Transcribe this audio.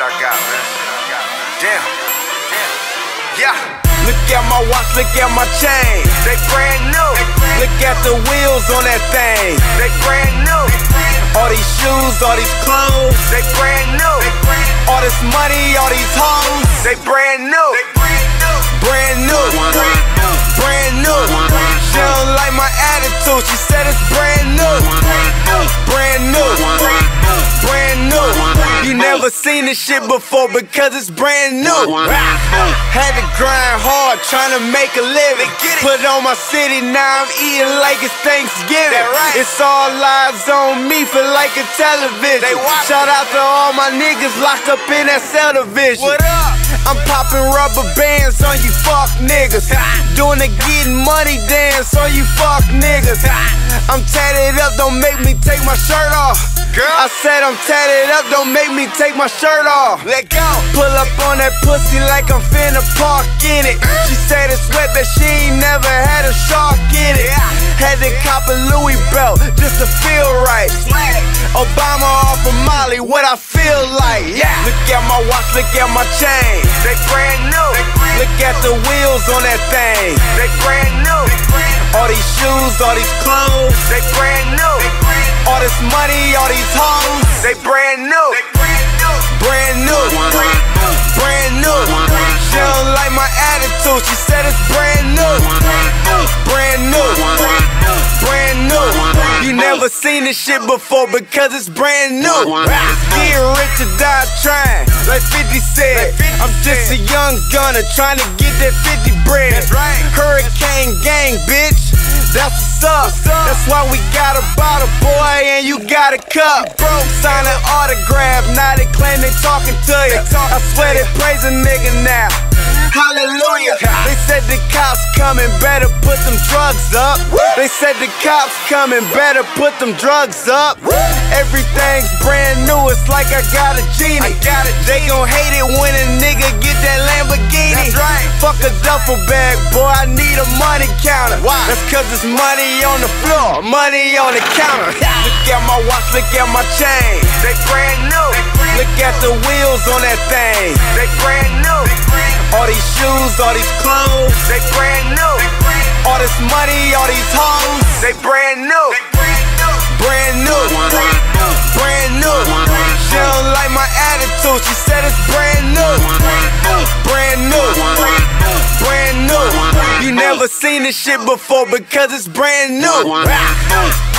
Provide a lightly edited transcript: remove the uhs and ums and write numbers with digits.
I got, man. Damn. Yeah. Look at my watch, look at my chain. They brand new. Look at the wheels on that thing. They brand new. All these shoes, all these clothes. They brand new. All this money, all these hoes. They brand new. Brand new. Brand new. She don't like my attitude. She said it's brand new. Brand new. Brand new. You never seen this shit before because it's brand new. Had to grind hard trying to make a living. Put on my city, now I'm eating like it's Thanksgiving. It's all lives on me, feel like a television. Shout out to all my niggas locked up in that cell division. What up? I'm popping rubber bands on you fuck niggas. Doing the getting money dance on you fuck niggas. I'm tatted up, don't make me take my shirt off. Girl, I said I'm tatted up, don't make me take my shirt off. Let go. Pull up on that pussy like I'm finna park in it. She said it's wet, but she ain't never had a shark in it. Had to cop a Louis belt just to feel right. Obama off of Molly, what I feel like. Look at my watch, look at my chain. They brand new. Look at the wheels on that thing. They brand new. All these shoes, all these clothes. They brand new. All this money, all these hoes. They brand new. Brand new. Brand new. She don't like my attitude. She said it's brand new. Brand new. Brand new. You never seen this shit before because it's brand new. Get rich or die trying, like 50 said. I'm just a young gunner trying to get that 50 bread. Hurricane gang, bitch. That's what's up. That's why we got a bottle, boy, and you got a cup. Bro, sign an autograph. Now they claim they talking to you. I swear they praise a nigga now. Hallelujah. They said the cops coming, better put them drugs up. They said the cops coming, better put them drugs up. Everything's brand new, it's like I got a genie. They gon' hate it when a nigga get that Lamborghini. Fuck a duffel bag, boy, I need a money counter. That's cause it's money on the floor, money on the counter. Look at my watch, look at my chain. They brand new. Look at the wheels on that thing. They brand new. All these shoes, all these clothes. They brand new. All this money, all these hoes. They brand new. Brand new. Brand new. She don't like my attitude. She said it's brand new. Brand new. Brand new. You never seen this shit before because it's brand new.